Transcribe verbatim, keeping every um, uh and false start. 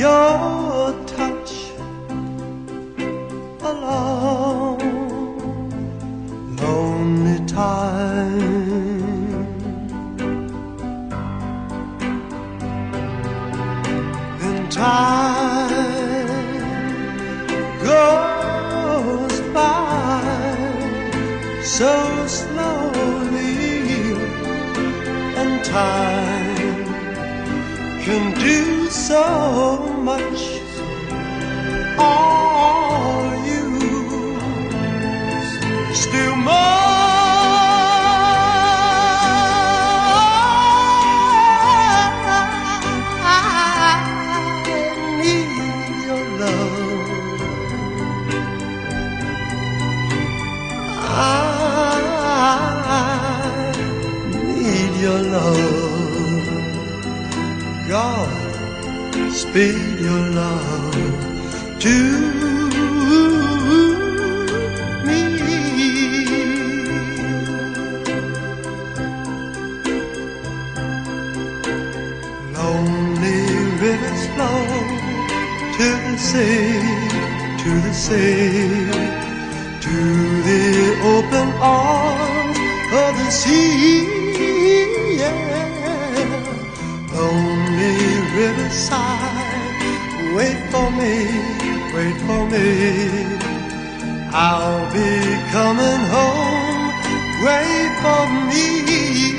your touch a long, lonely time. Then time goes by so slowly, and time can do so much. All you still more. I need your love. I need your love. God, speed your love to me. Lonely rivers flow to the sea, to the sea, to the open arms of the sea. Yeah. Lonely riverside, wait for me, wait for me. I'll be coming home, wait for me.